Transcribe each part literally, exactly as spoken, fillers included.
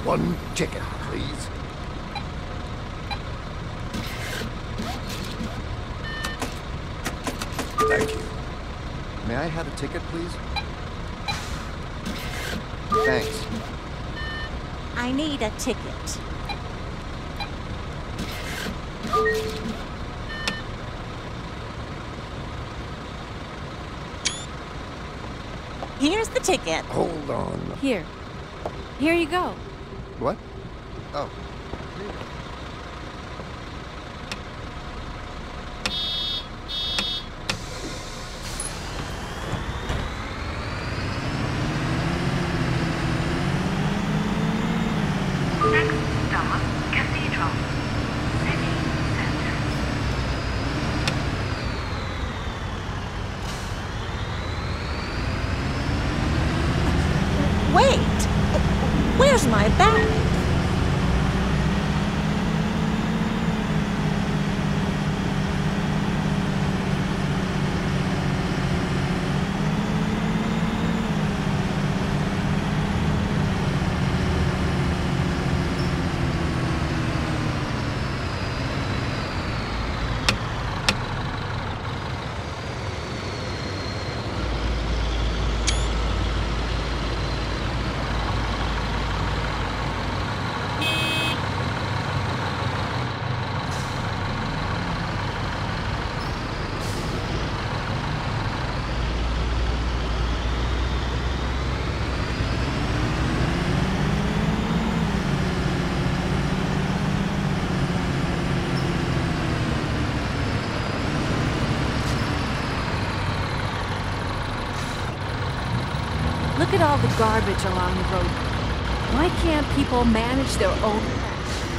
One ticket, please. Thank you. May I have a ticket, please? Thanks. I need a ticket. Here's the ticket. Hold on. Here. Here you go. What? Oh. Next stop, Cathedral, City Center. Wait! Where's my bag? Look at all the garbage along the road. Why can't people manage their own trash?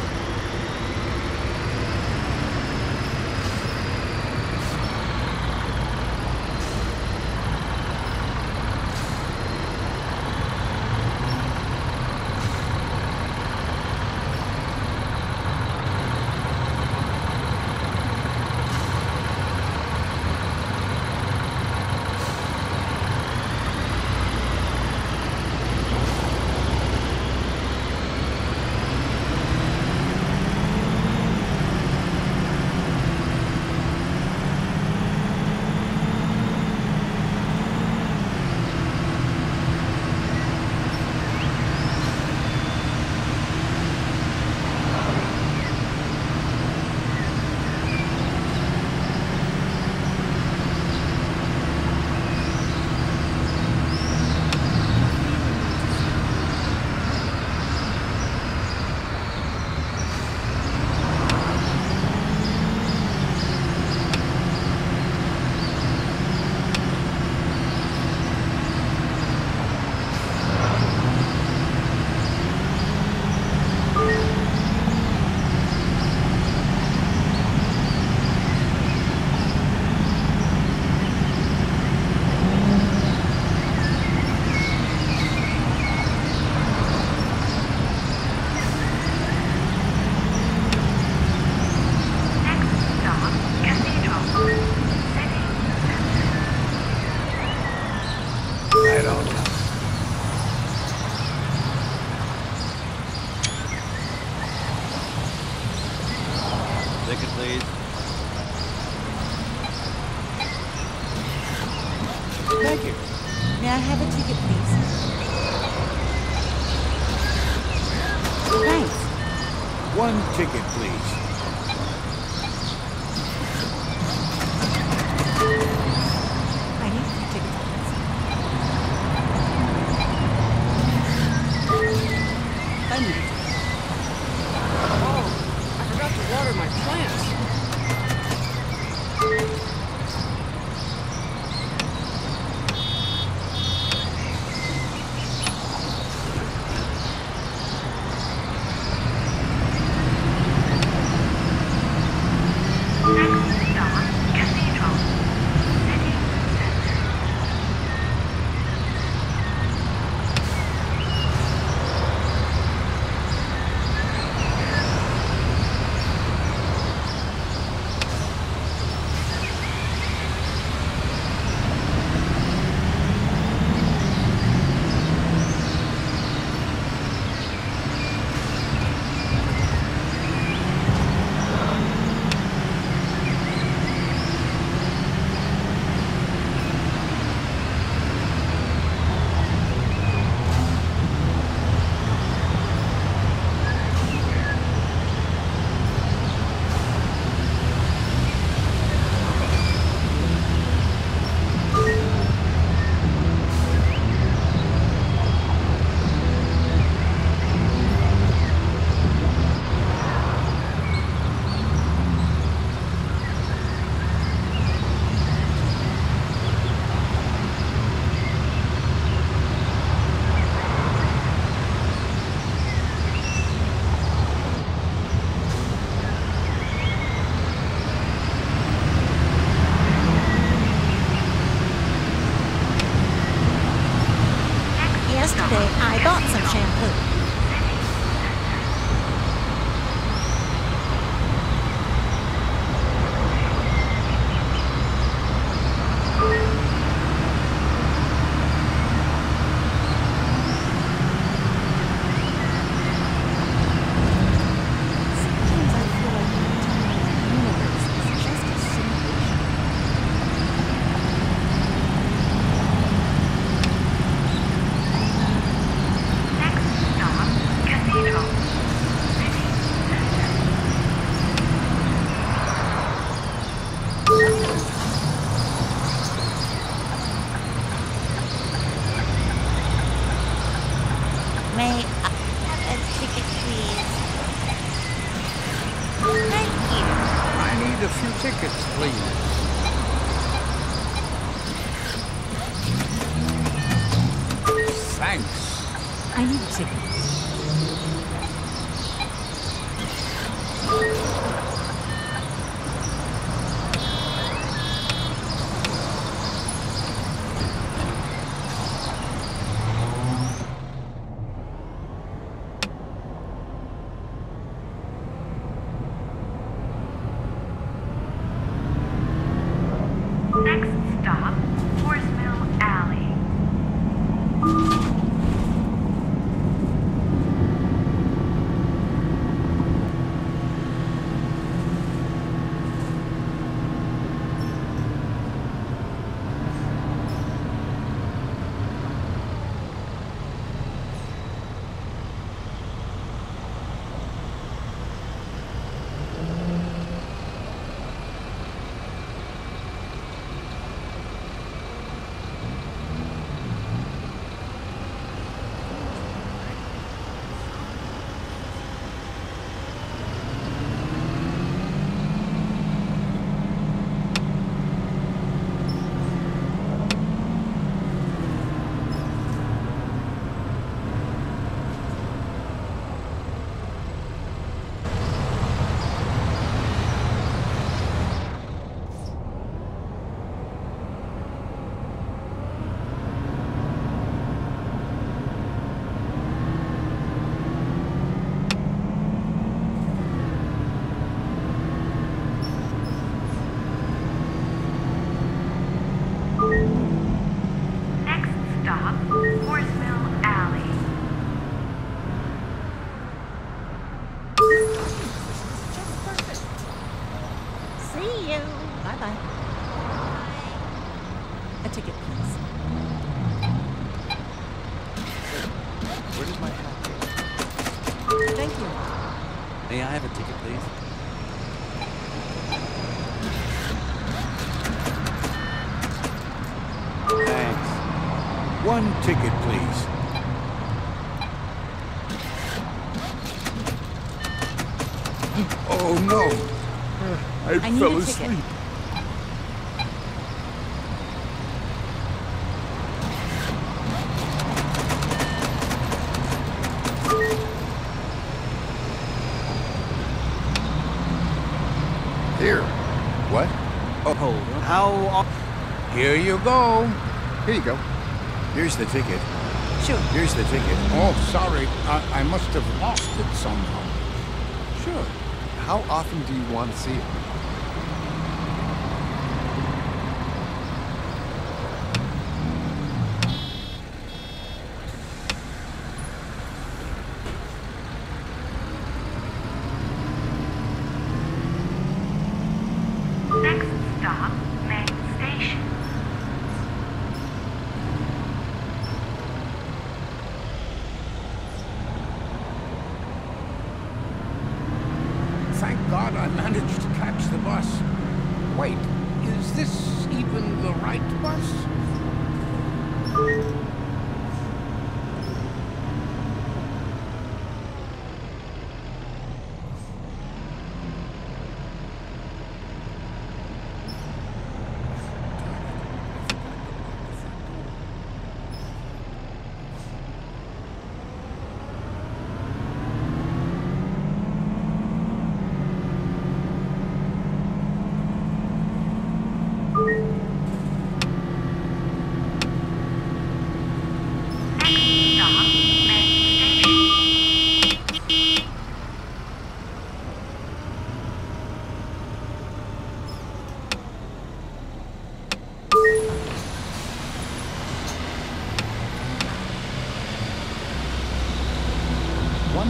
Ticket, please. Thank you. May I have a ticket, please? Thanks. One ticket, please. I need a ticket, please. I need a ticket. Oh, I forgot to water my plants. I bought some shampoo. Sometimes I feel like the entire universe is just a simulation. Next stop, Cathedral. City Center. May I have a ticket, please? Thank you. I need a few tickets, please. Thanks. I need a ticket. Next stop, Force Mill Alley. Next stop, Force Mill Alley. Just perfect. See you. Bye-bye. A ticket, please. Where does my hat go? Thank you. May I have a ticket, please? Thanks. One ticket, please. Oh no! I, I need fell a ticket. asleep. Here. What? Oh, hold on. How often? Here you go. Here you go. Here's the ticket. Sure. Here's the ticket. Oh, sorry. I, I must have lost it somehow. Sure. How often do you want to see it? Next stop, Main Station. Thank God I managed to catch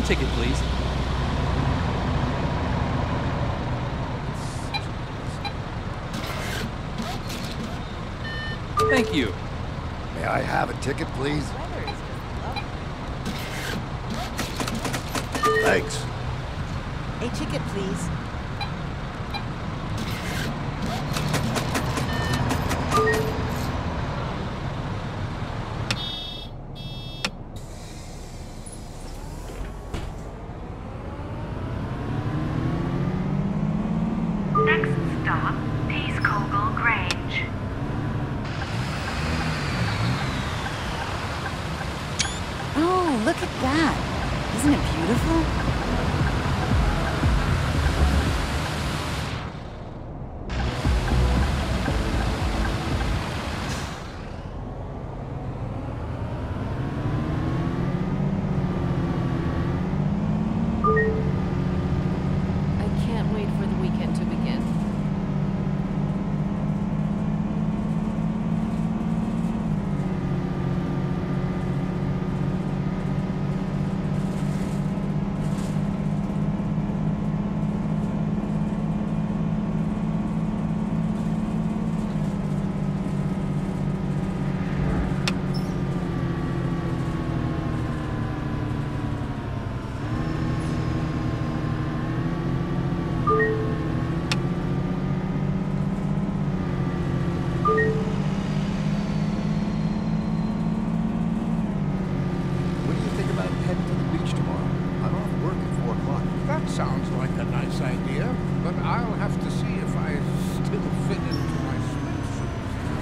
ticket, please. Thank you. May I have a ticket, please? Thanks. A ticket, please. Next stop, Peacecogle Grange. Oh, look at that. Isn't it beautiful? I can't wait for the weekend to begin. What do you think about heading to the beach tomorrow? I'm off work at four o'clock. That sounds like a nice idea, but I'll have to see if I still fit into my swimsuit.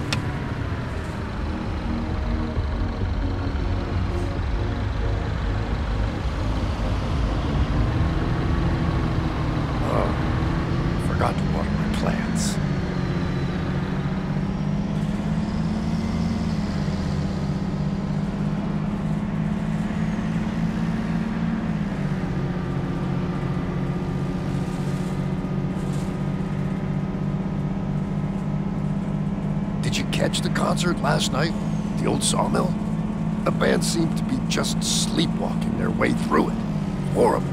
Oh, forgot to water my plants. Did you catch the concert last night? The old sawmill? The band seemed to be just sleepwalking their way through it. Horrible.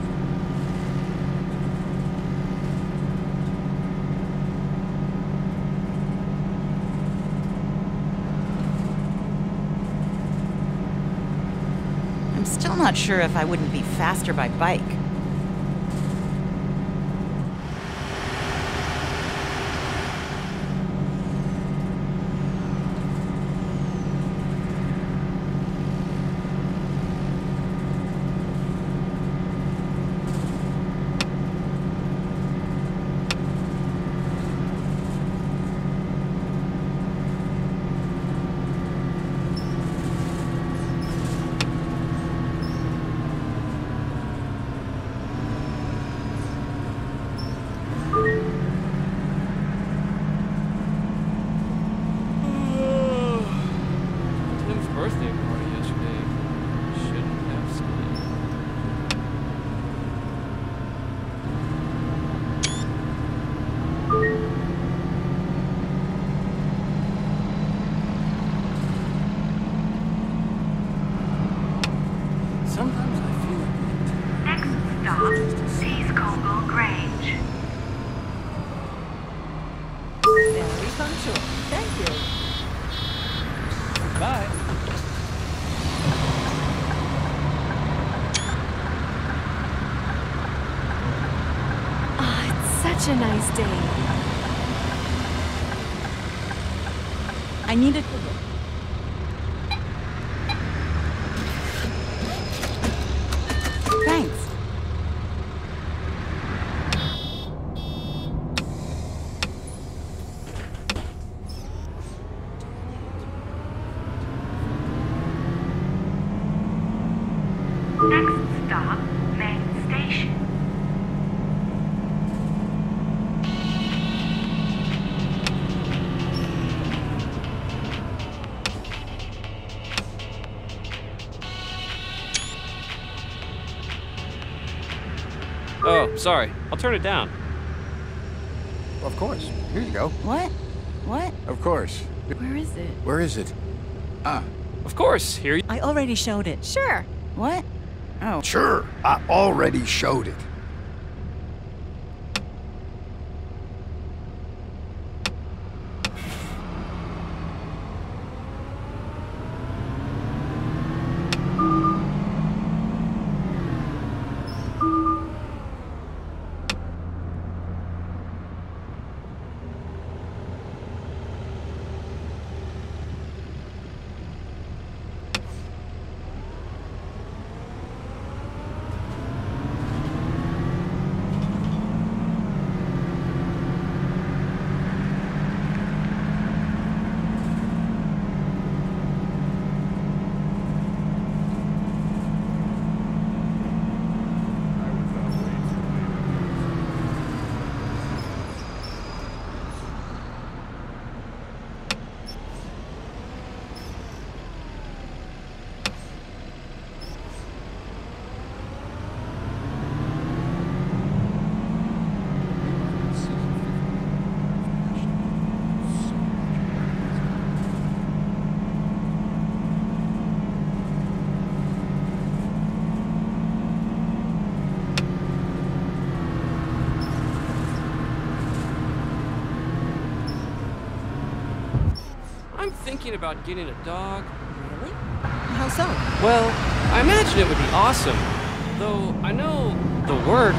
I'm still not sure if I wouldn't be faster by bike. Tim's birthday party yesterday. Shouldn't have skied. Sometimes I feel like Next stop, Peacecogle Grange. Very punctual. Thank you. bye. Ah, it's such a nice day. I needed... Thanks. Next stop, main station. Oh, sorry. I'll turn it down. Of course. Here you go. What? What? Of course. Where is it? Where is it? Ah, Of course. Here you... I already showed it. Sure. What? Oh. Sure, I already showed it. I'm thinking about getting a dog. Really? How so? Well, I imagine it would be awesome. Though I know the work.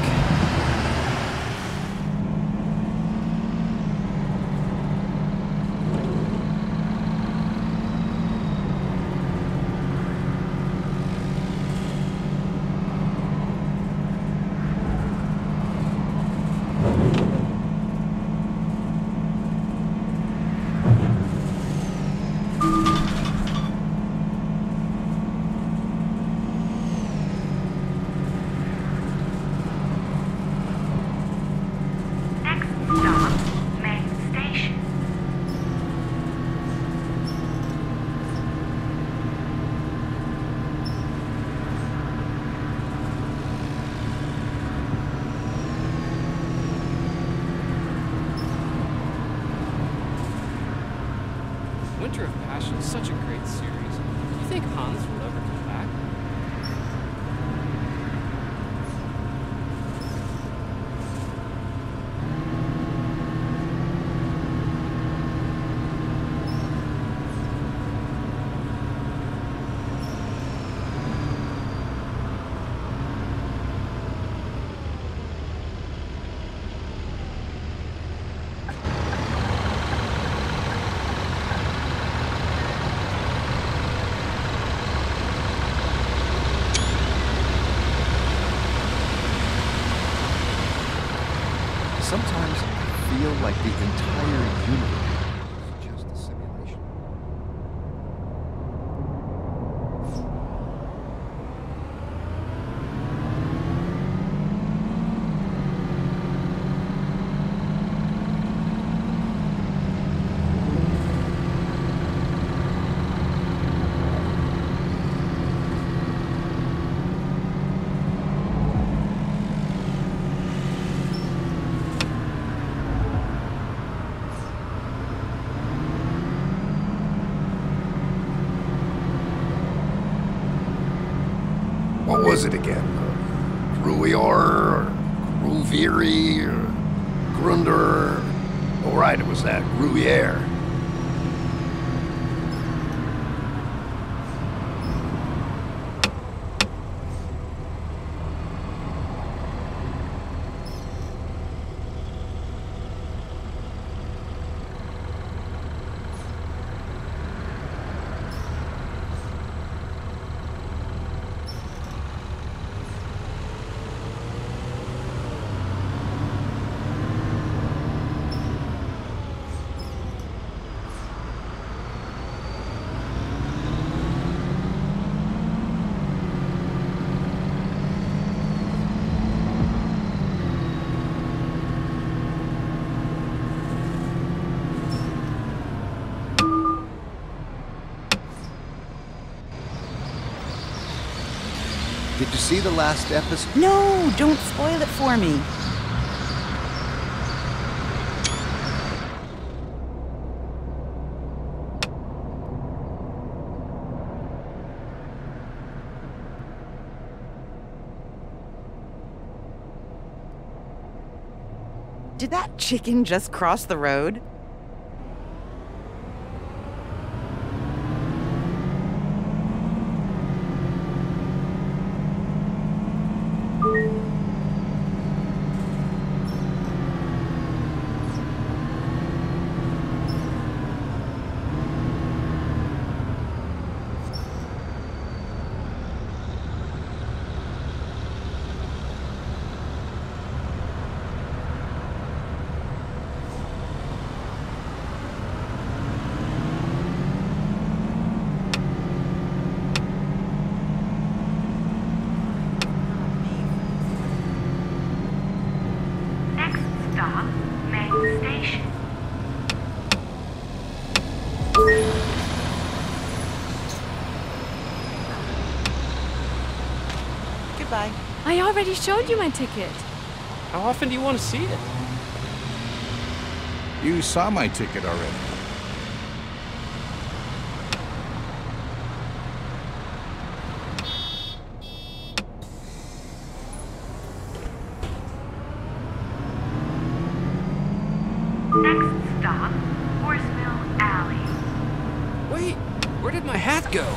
Next stop, main station. Winter of Passion is such a great series. Do you think Hans will ever come back? Sometimes I feel like the entire universe is just a simulation. What was it again? Uh, Gruyere, or Gruviri, or Grunder? All right, it was that, Gruyere. Did you see the last episode? No, don't spoil it for me. Did that chicken just cross the road? Next stop, main station. Goodbye. I already showed you my ticket. How often do you want to see it? You saw my ticket already. Next stop, Horsemill Alley. Wait, where did my hat go?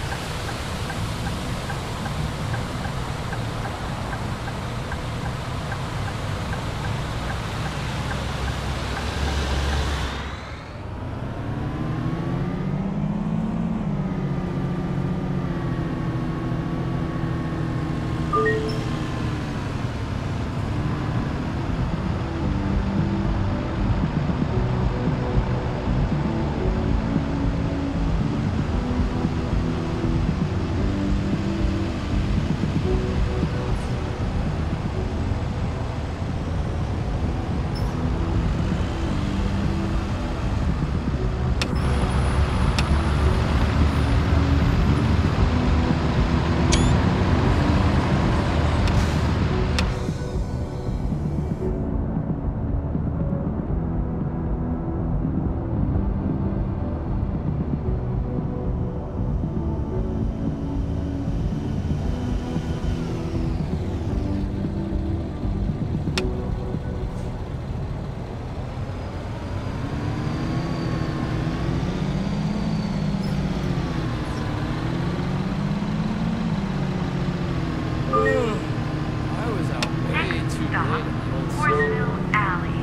I was out way Next too stop, late on the old song. Horsemill Alley.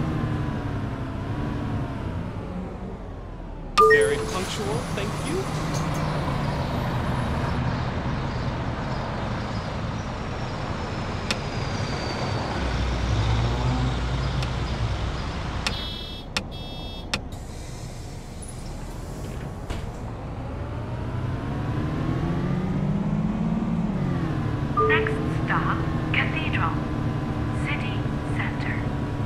Very punctual, thank you. Next stop, Cathedral, City Center.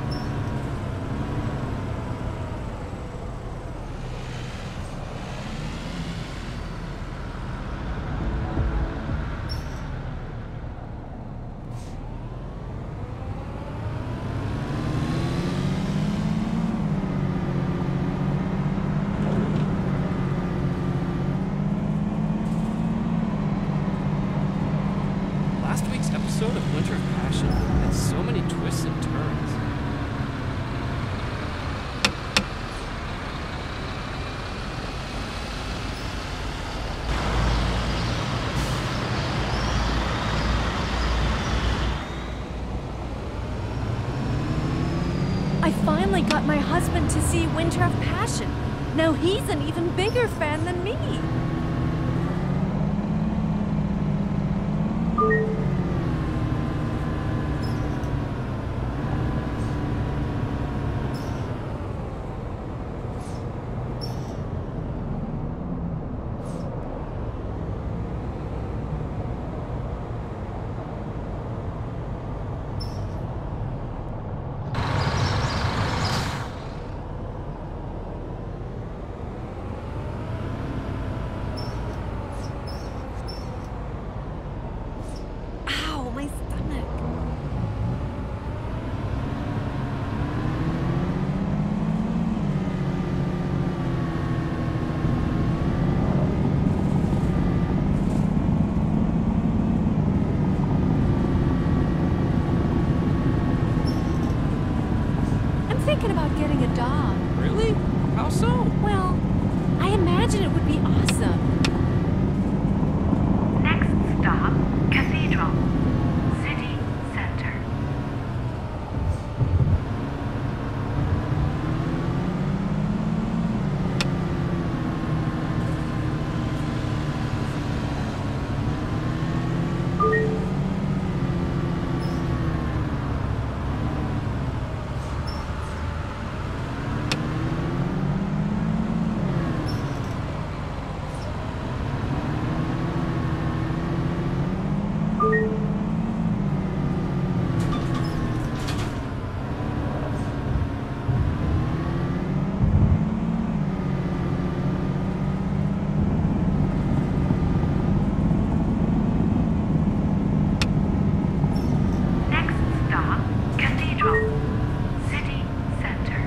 Last week's episode of Winter of Passion had so many twists and turns. I finally got my husband to see Winter of Passion. Now he's an even bigger fan than me. imagine it would be awesome. Next stop, Cathedral, City Center. Next stop, Cathedral, City Center.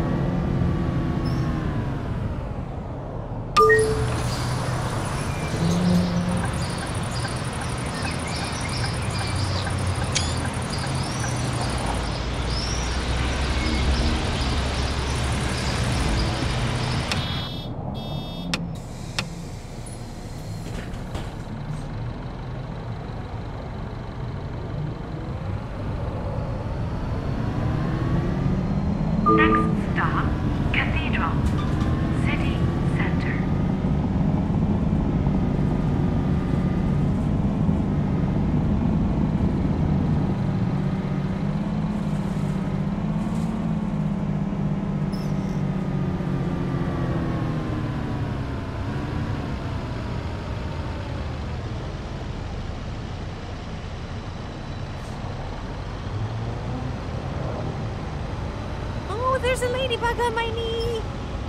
Next stop, Cathedral, City Center. Oh, there's a ladybug on my knee.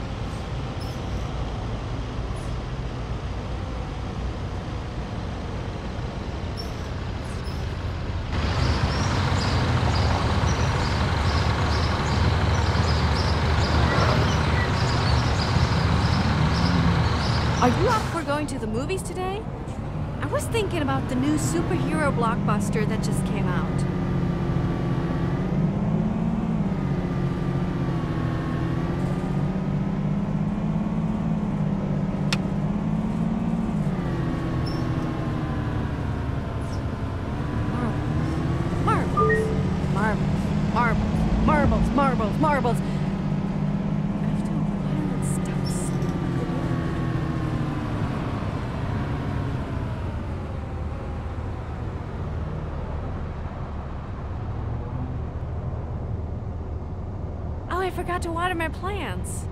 Are you up for going to the movies today? I was thinking about the new superhero blockbuster that just came out. Marbles, marbles, marbles, marbles, marbles. After a while, it stops. Oh, I forgot to water my plants.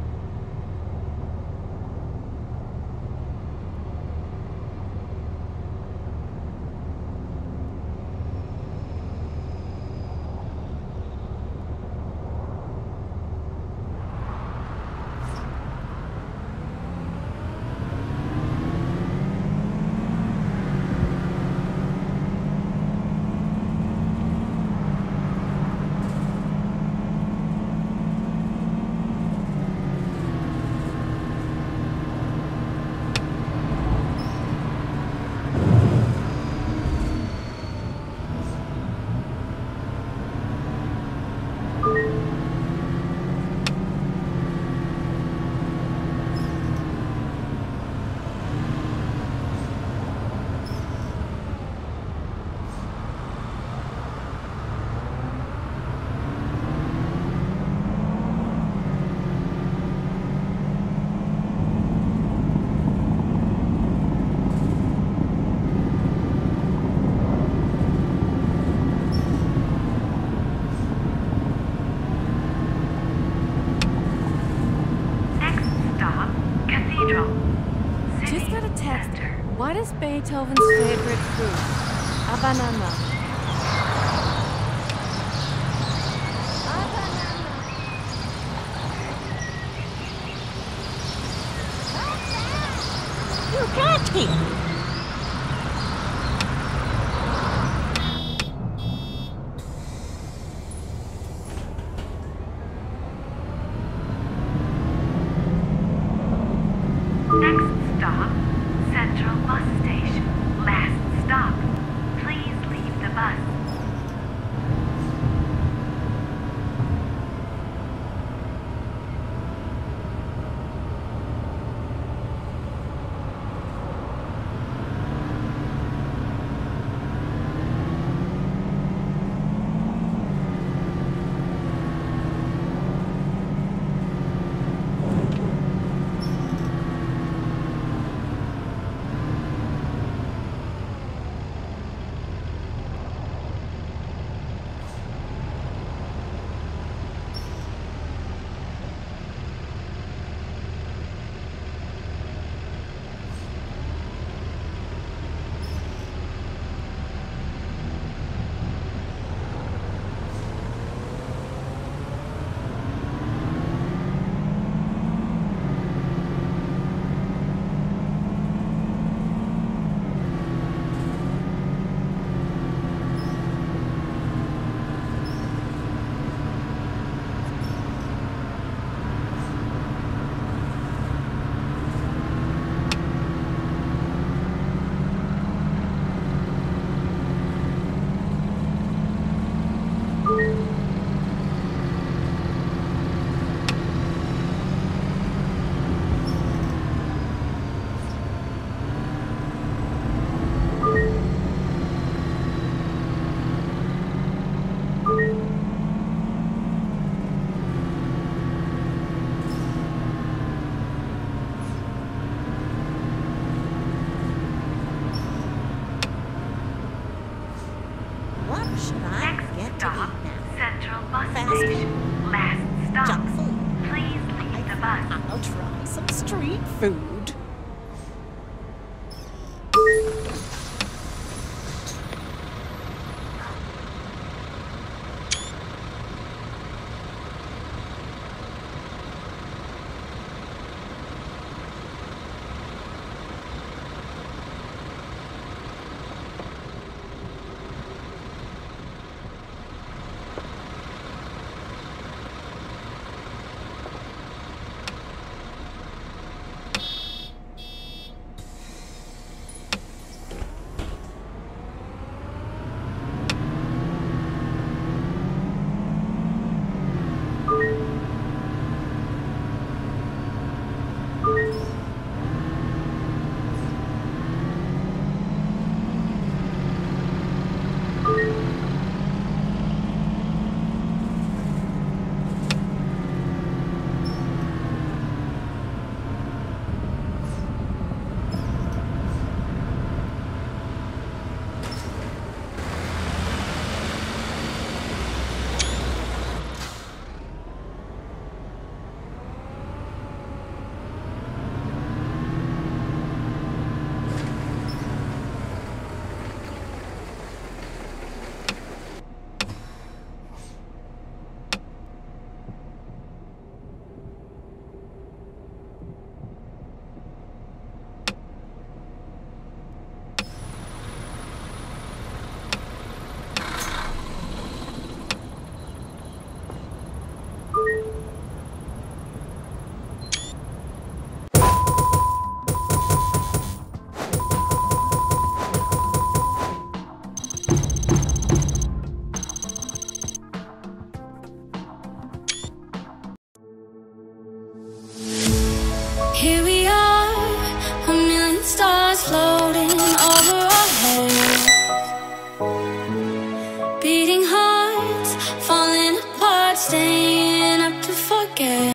What is Beethoven's favorite fruit? A banana. A banana. You got him. Next stop, Central Bus Station. Last stop. Please leave the bus. station. Last stop. Junk food. Please leave the bus. I'll try some street food. Here